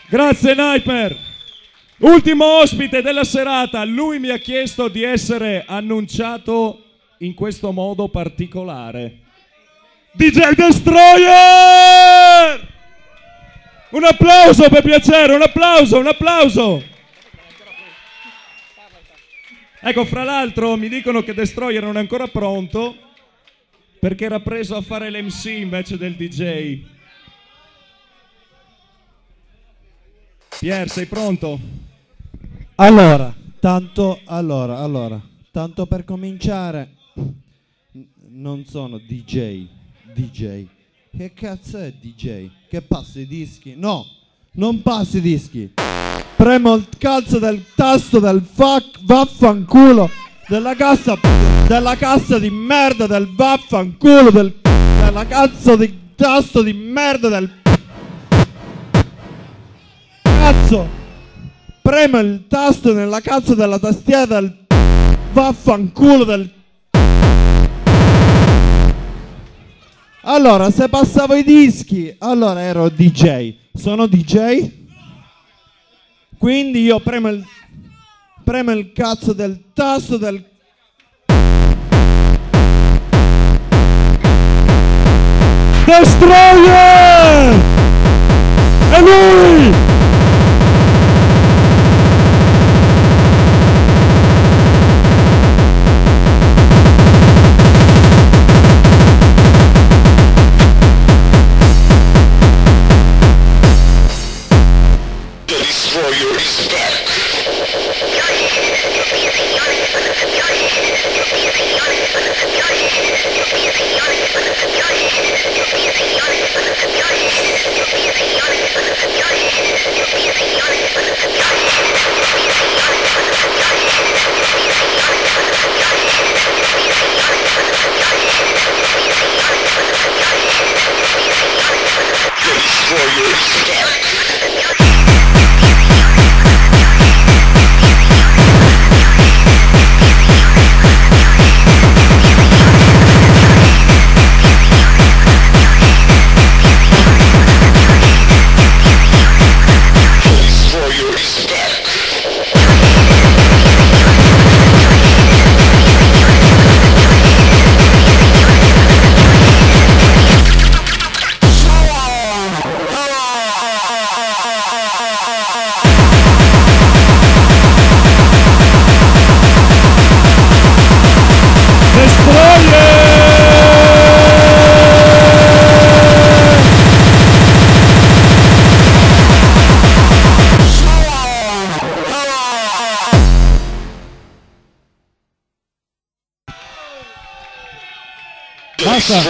Grazie Nightmare. Ultimo ospite della serata, lui mi ha chiesto di essere annunciato in questo modo particolare. DJ Destroyer! Un applauso per piacere, un applauso! Ecco, fra l'altro mi dicono che Destroyer non è ancora pronto perché era preso a fare l'MC invece del DJ. Pier, sei pronto? Allora, tanto per cominciare, non sono DJ. Che cazzo è DJ? Che passi i dischi? No, non passi i dischi. Premo il cazzo del tasto del vaffanculo della cassa di merda del vaffanculo della cazzo di tasto di merda del cazzo. Premo il tasto nella cazzo della tastiera del vaffanculo del... Allora, se passavo i dischi, allora ero DJ. Sono DJ? Quindi io premo il cazzo del tasto del... Destroyer! È lui! Basta.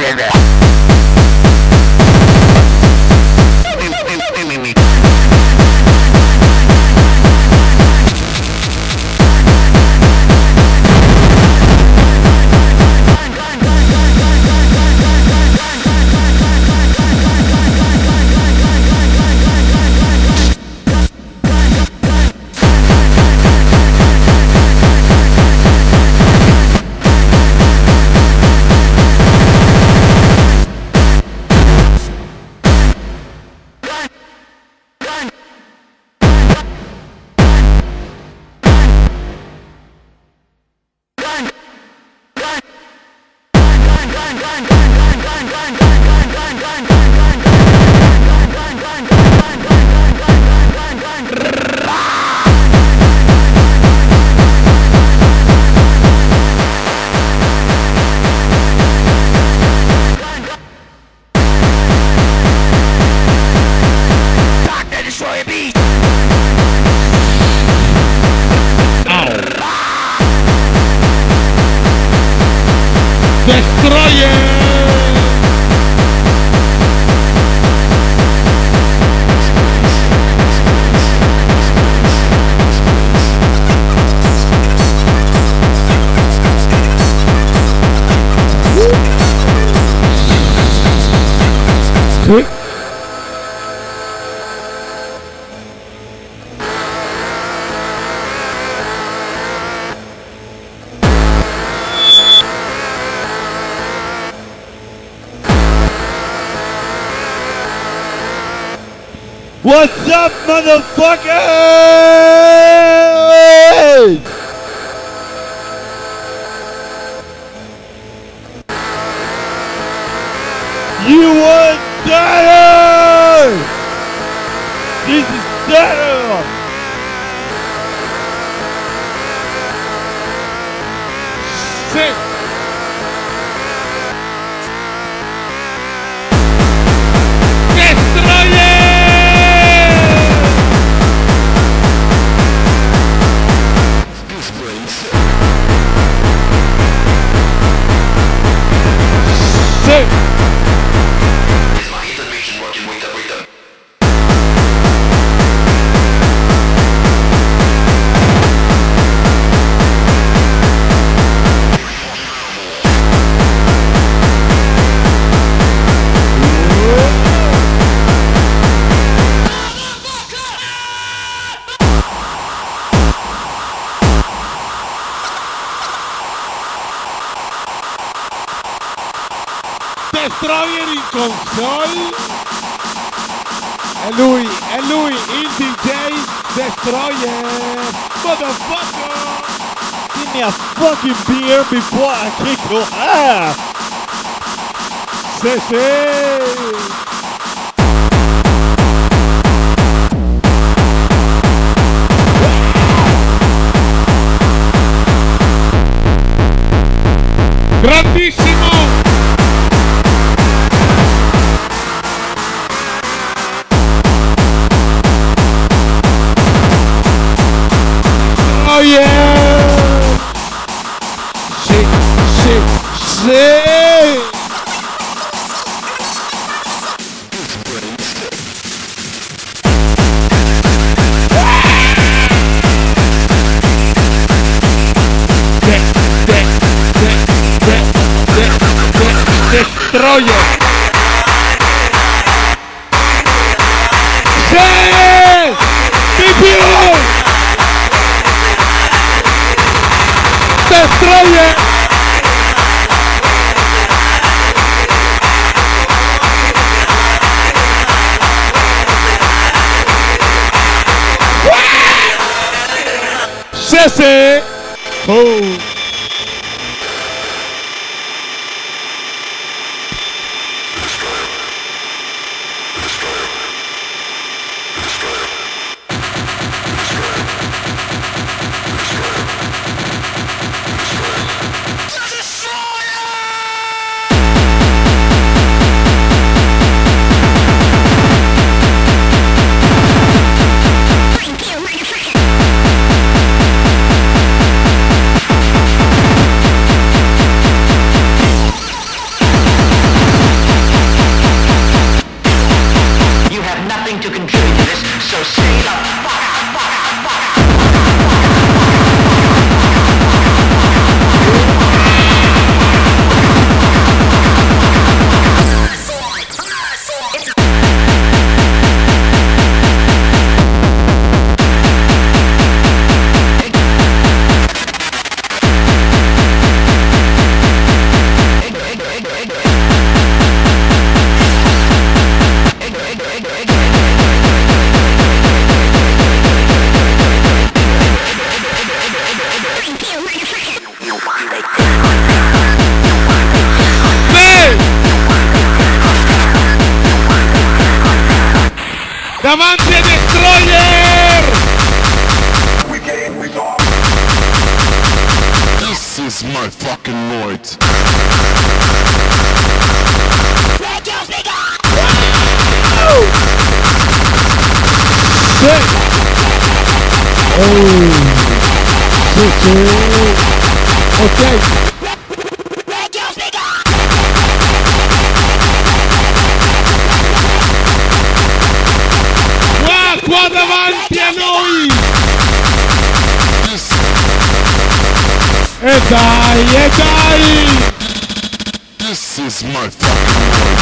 What's up, motherfuckers? You want better? This is better. Sick. Destroyer in console. È lui, il DJ Destroyer. Motherfucker! Give me a fucking beer before I kick your ass. Sì. Grandissimo! Oh yeah! Sì! Destroyer! Sì! Di più! Destroyer! Sì! Oh! Avanti e Destroyer! This is my fucking lord. Ok. Qua davanti a noi! E dai! This is my fucking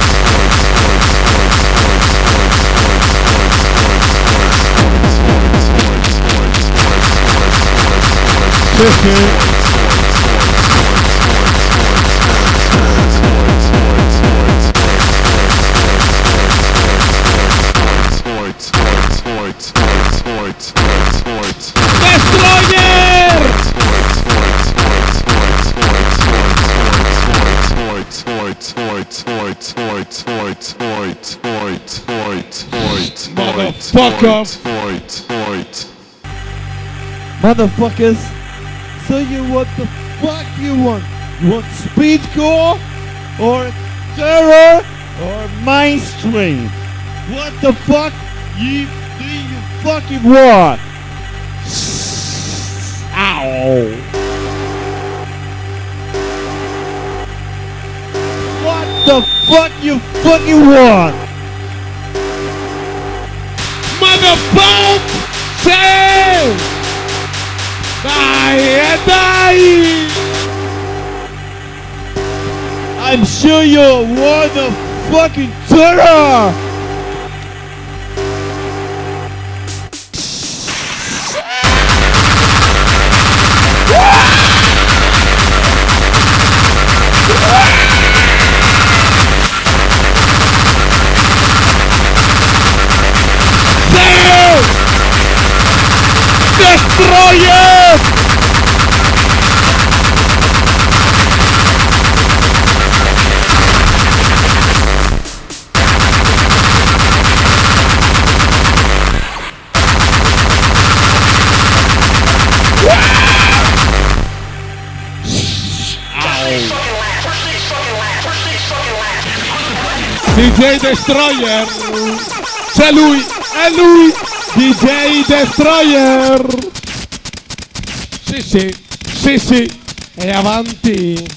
Motherfuckers, so what the fuck you want? You want speedcore or terror or mainstream? What the fuck do you fucking want? Ow! What the fuck you fucking want? Motherfucker! Say! Dai! I'm sure you want the fucking terror! Destroyer! DJ Destroyer! C'è lui! È lui! DJ Destroyer! Sì, e avanti!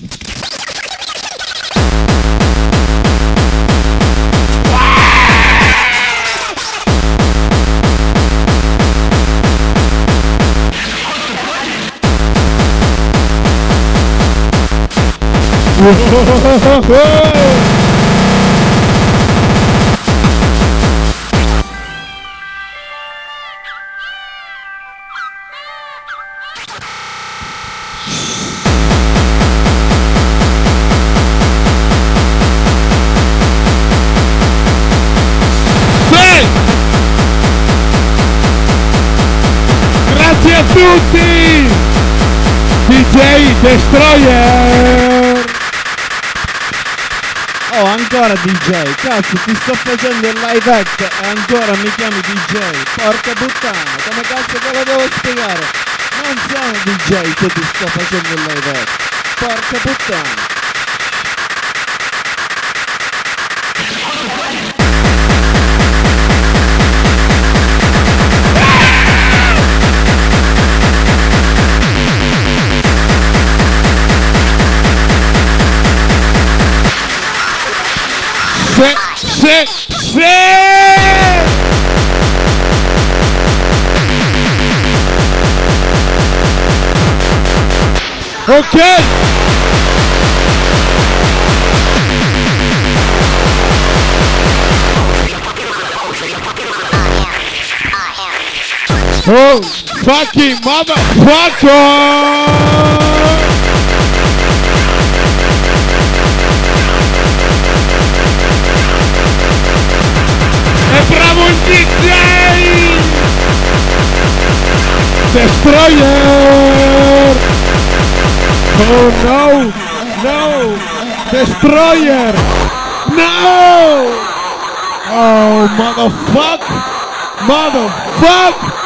Grazie a tutti! DJ Destroyer! Oh, ancora DJ, cazzo, ti sto facendo il live act e ancora mi chiami DJ. Porca puttana, come cazzo te lo devo spiegare? Non sono DJ che ti sto facendo il live act. Porca puttana. Sì! Ok! Oh, fucking motherfucker! È bravo il DJ! Destroyer! Oh no! No! Destroyer! No! Oh, motherfuck! Motherfuck!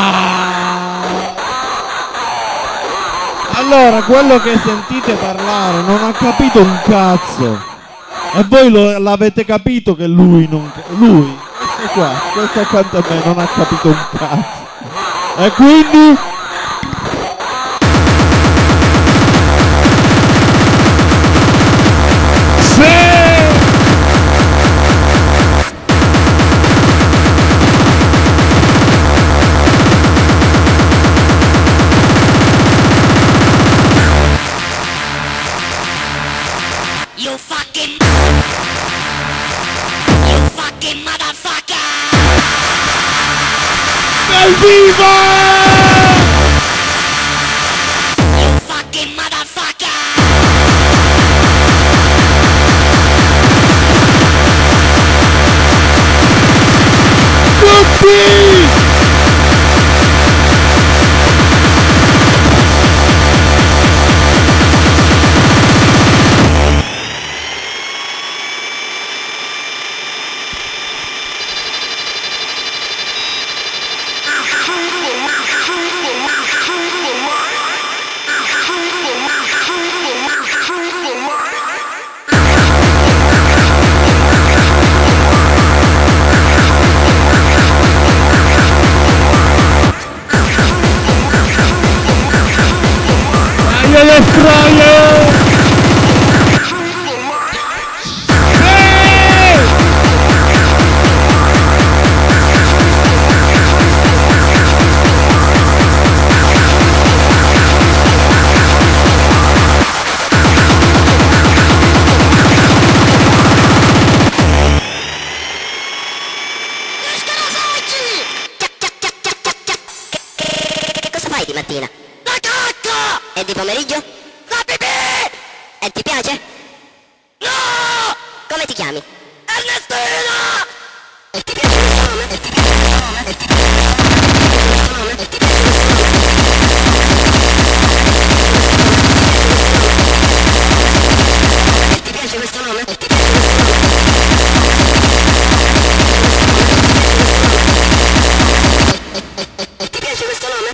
Allora, quello che sentite parlare non ha capito un cazzo. E voi l'avete capito che lui non... Lui, questo accanto a me non ha capito un cazzo. E quindi... You fucking motherfucker! Evviva! You fucking motherfucker! Tutti! Che cosa fai di mattina? La cacca! E di pomeriggio? La pipì! E ti piace? No! Come ti chiami? Ernestina! E ti piace questo nome? E ti piace questo nome? E ti piace questo nome? E ti piace questo nome? E ti piace questo nome? E ti piace questo nome? E ti piace questo nome?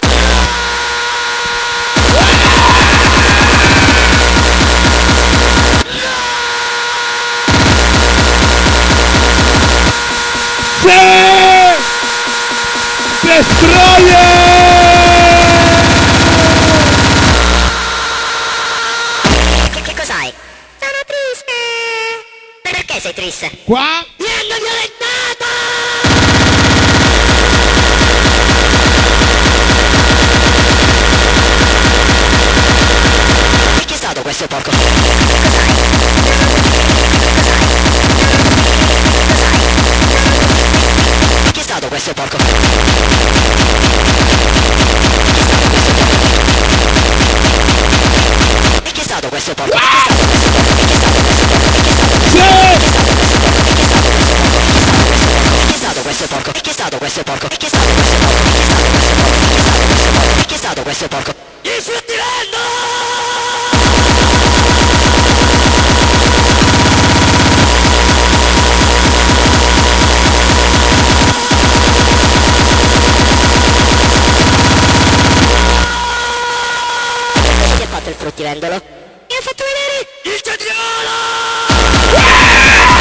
Destroyer! Che cos'hai? Sono triste! Perché sei triste? Qua? Mi hanno violentato! E chi è stato questo porco? Chi è stato questo porco? E chi è stato questo porco? E chi è stato questo porco? E chi è stato questo porco? E chi è stato questo porco? Gli sfruttivendo! Cosa ti ha fatto il fruttivendolo? Mi ha fatto vedere il cetriolo!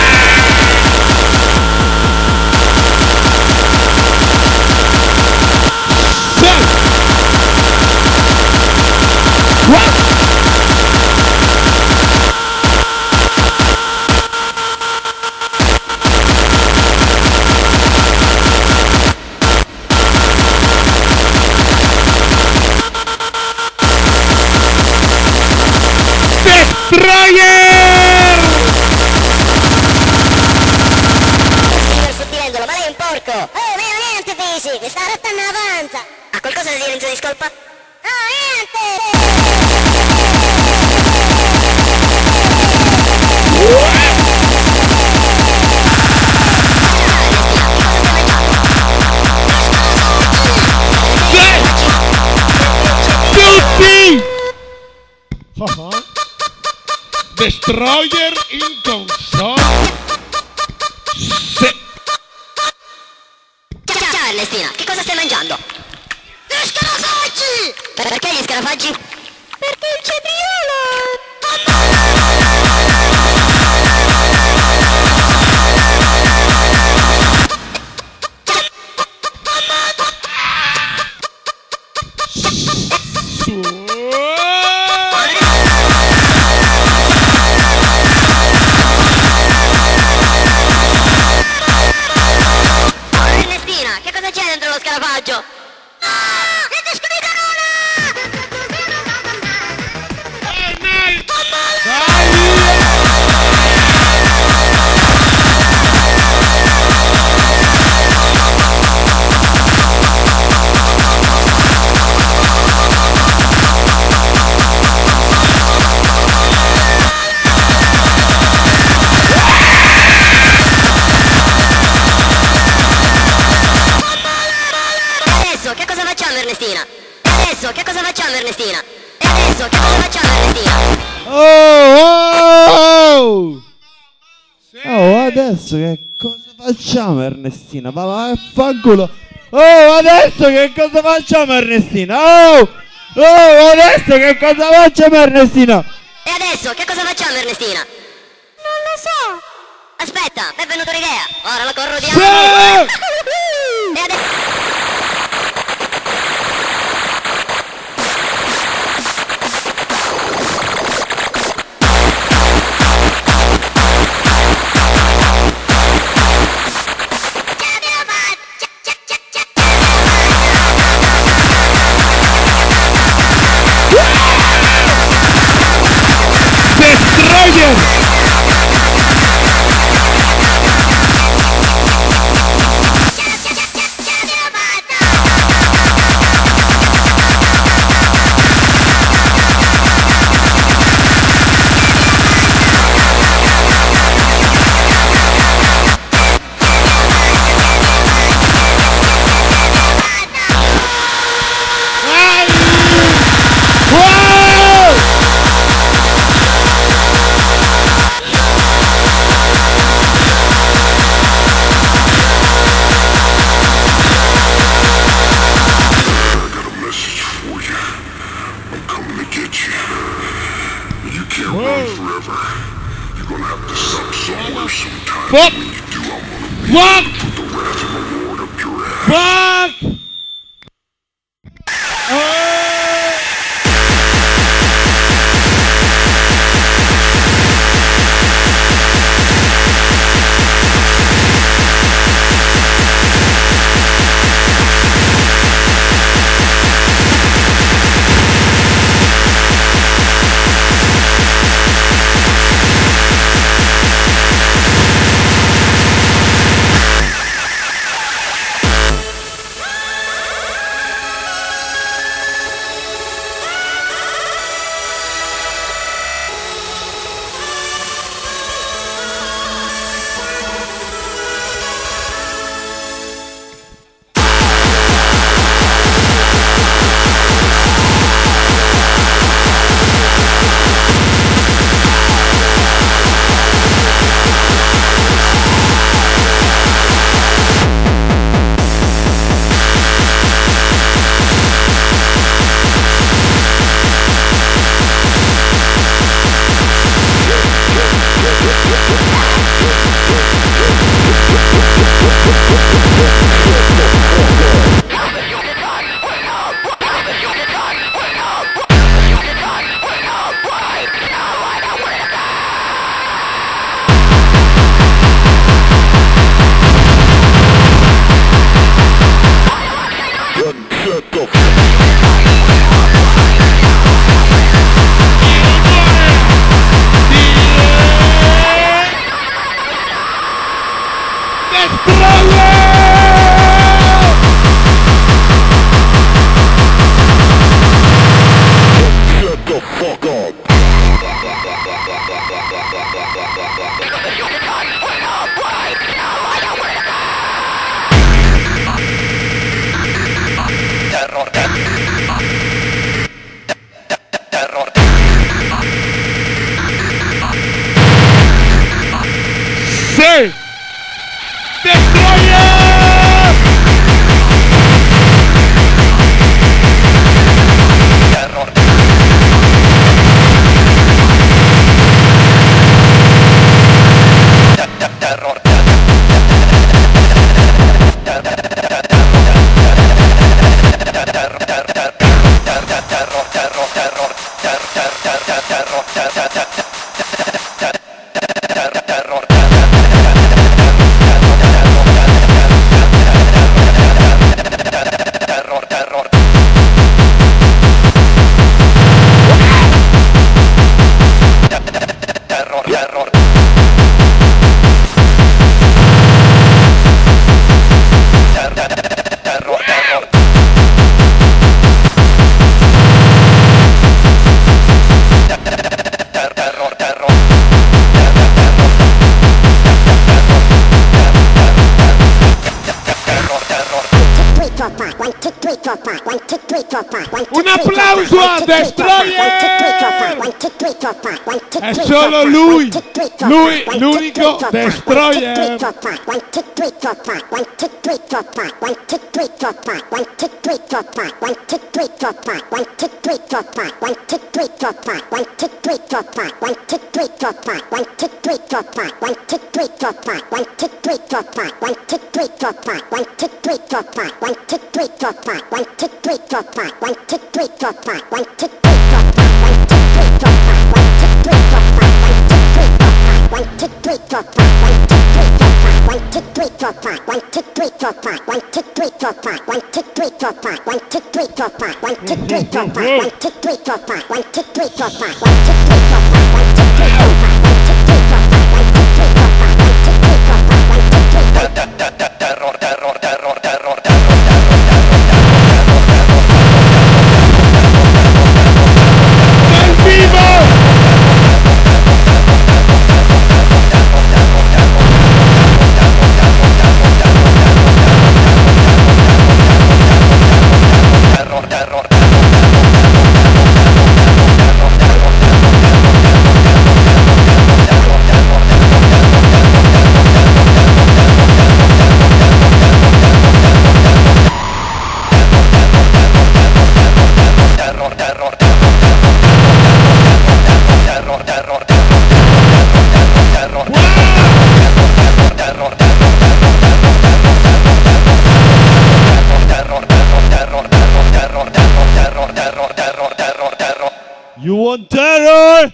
Destroyer! Signor fruttivendolo, ma lei è un porco! Oh, meno niente, Fisi! Mi sta rottando la panza! Ha qualcosa da dire in suo discolpa? No, niente! Tutti! Destroyer in console. cosa stai mangiando? Gli scarafaggi! Perché gli scarafaggi? Perché il cetriolo! Ernestina, che cosa c'è dentro lo scarafaggio? Che cosa facciamo Ernestina? E adesso che cosa facciamo Ernestina? E adesso che cosa facciamo Ernestina? Oh, adesso che cosa facciamo Ernestina? Va, fanculo. Oh, adesso che cosa facciamo Ernestina? Oh, adesso che cosa facciamo Ernestina? E adesso che cosa facciamo Ernestina? Non lo so. Aspetta, mi è venuta un'idea. Ora lo corrodiamo. E adesso... Fuck! Fuck! Fuck! Destroyer! Un applauso a Destroyer! È solo lui l'unico Destroyer! You want terror?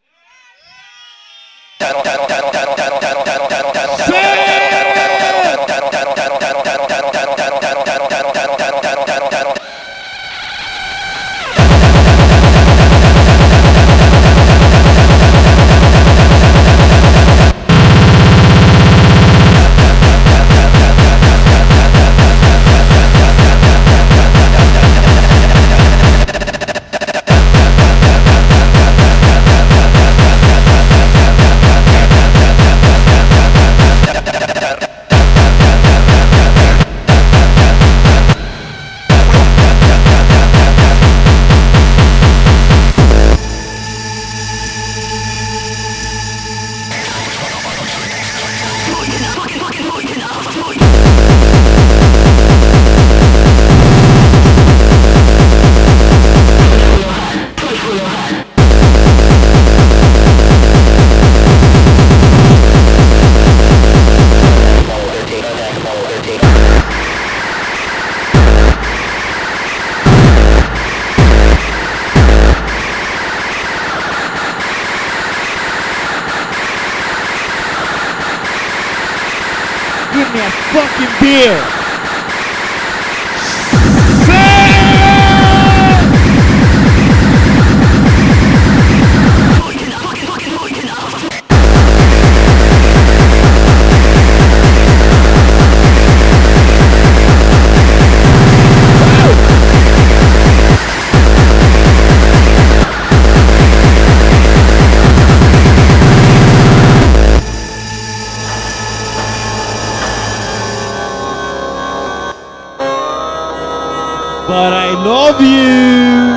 Give me a fucking beer! But I love you!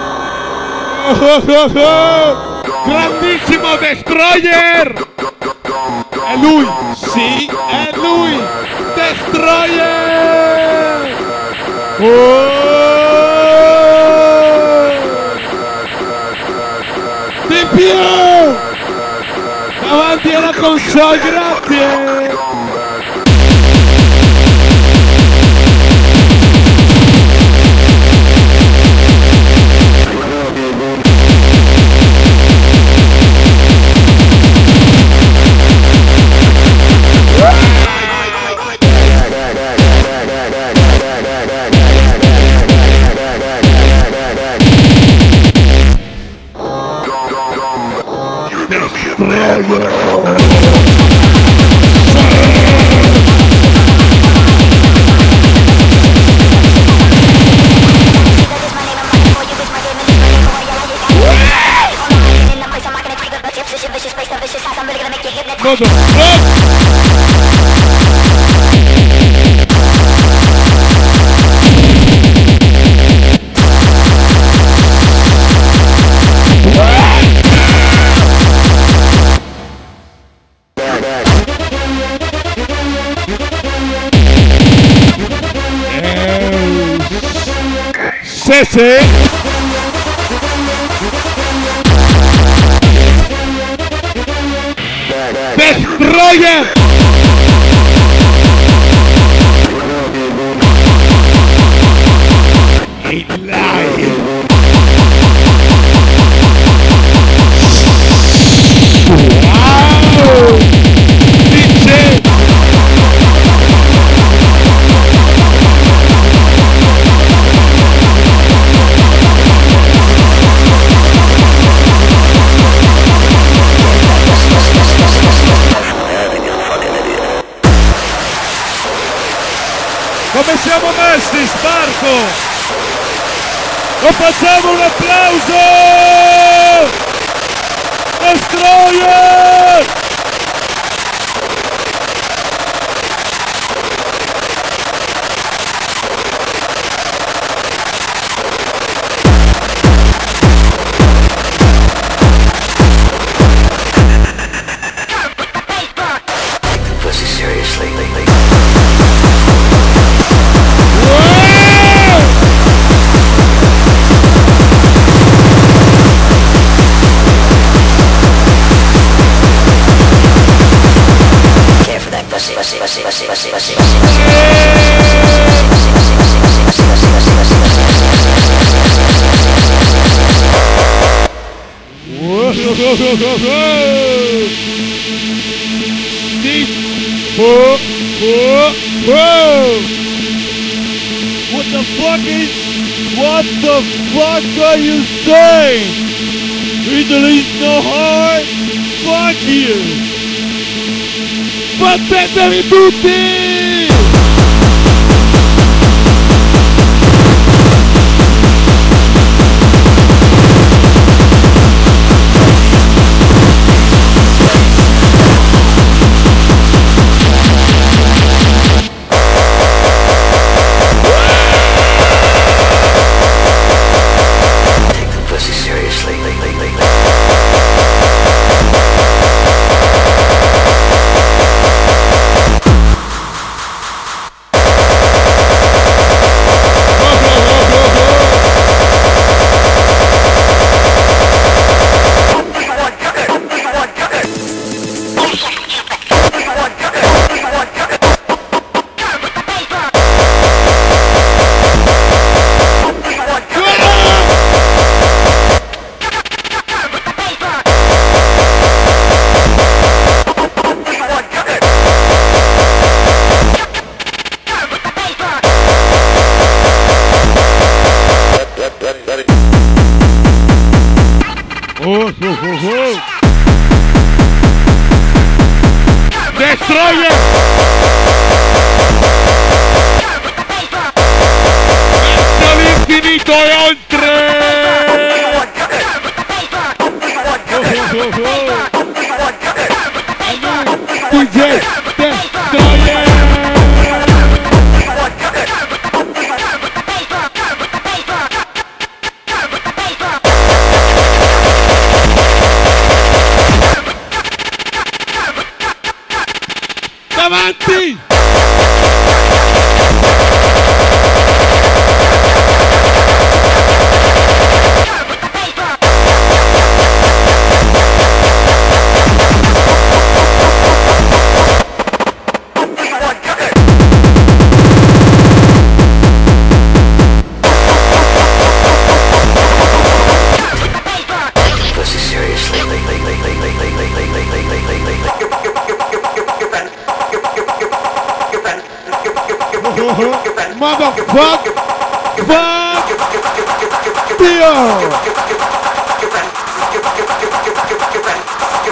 Grandissimo Destroyer! È lui! Sì, è lui! Destroyer! Oh! Di più! Davanti alla console, grazie! Sese. Destroyer. Wow. DJ. Come siamo messi, Sparco? Lo facciamo un applauso! Destroyer! Pussy seriously. Care for that pussy. What the fuck are you saying? Italy's no hard? Fuck you! Battetevi tutti! Take the pussy seriously. Destroyer! Verso l'infinito e oltre! DJ Destroyer! Avanti! Pussy seriously. Motherfucker! Fuck! Dio!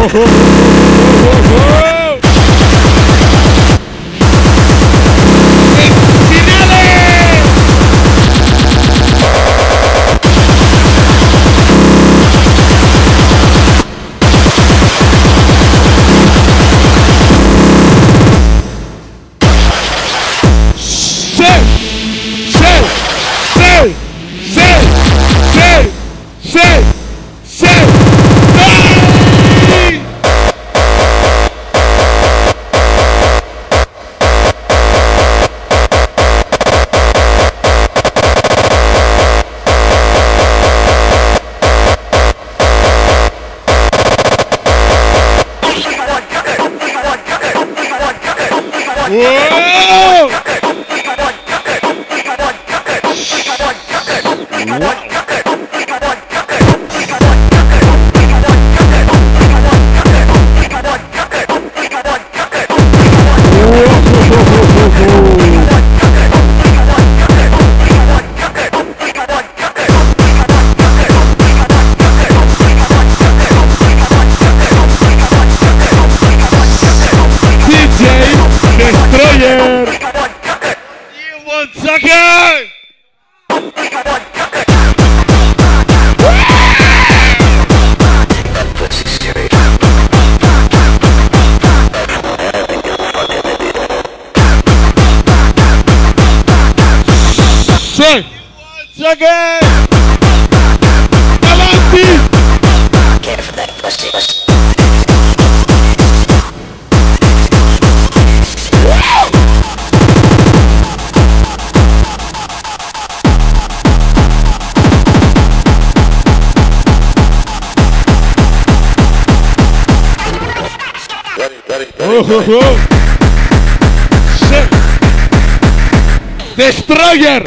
Destroyer.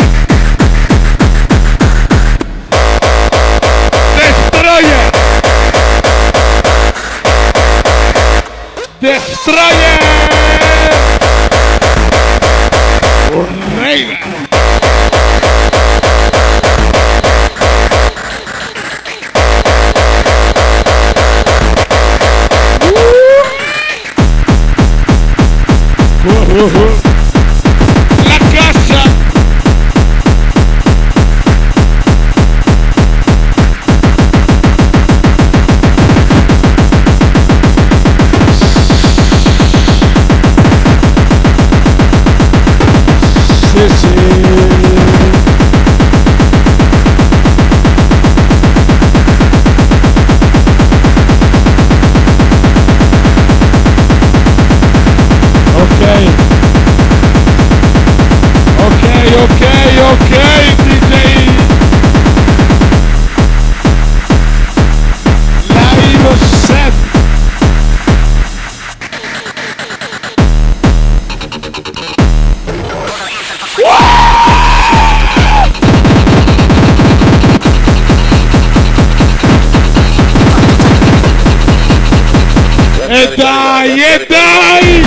Destroyer. Destroyer. Horrible. La casa. Ok, DJ. Live set. E dai!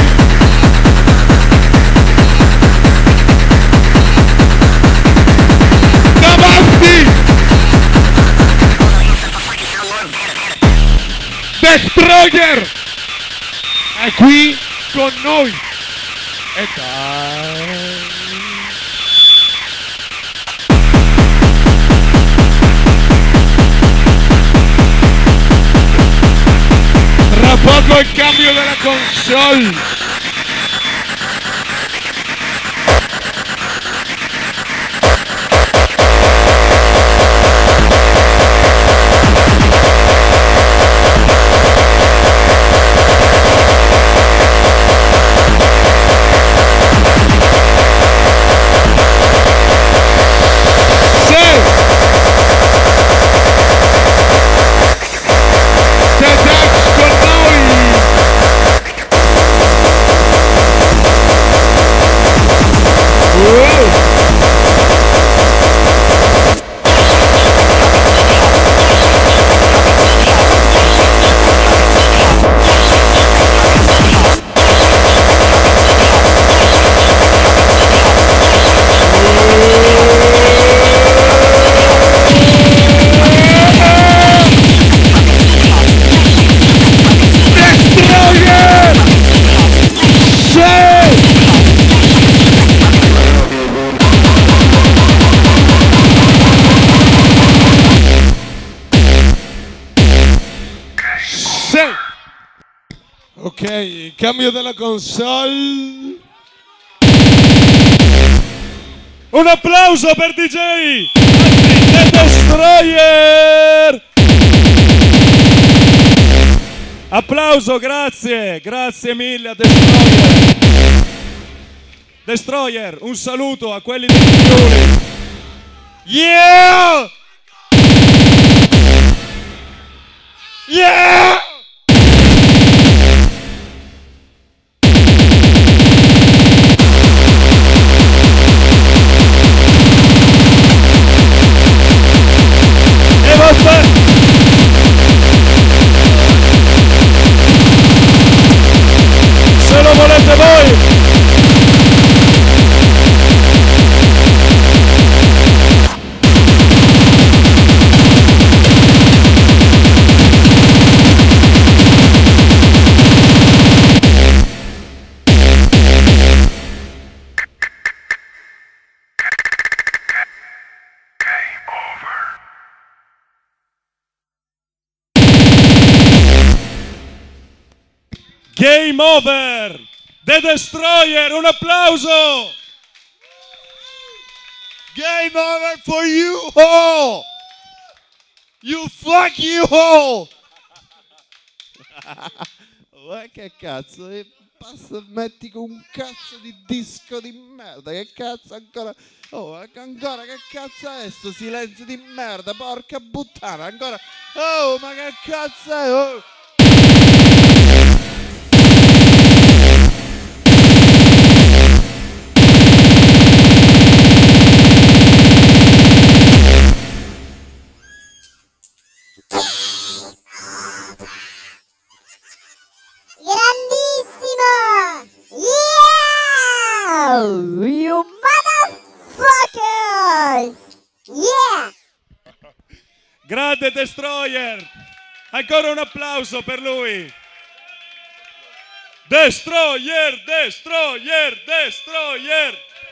Destroyer è qui con noi e dai. Tra poco il cambio della console. Ok, cambio della console. Un applauso per DJ The Destroyer! Applauso, grazie, grazie mille a Destroyer. Destroyer, un saluto a quelli del Friuli. Yeah! Yeah! E vabbè! Se lo volete voi! Game over! The Destroyer, un applauso! Game over for you all! You fuck you all! Ma che cazzo? Basta, metti con un cazzo di disco di merda. Che cazzo ancora? Oh, ancora che cazzo è sto silenzio di merda? Porca puttana, ancora. Oh, ma che cazzo è? Oh. Grandissimo! Yeah! You motherfuckers! Yeah! Grande Destroyer! Ancora un applauso per lui! Destroyer! Destroyer! Destroyer!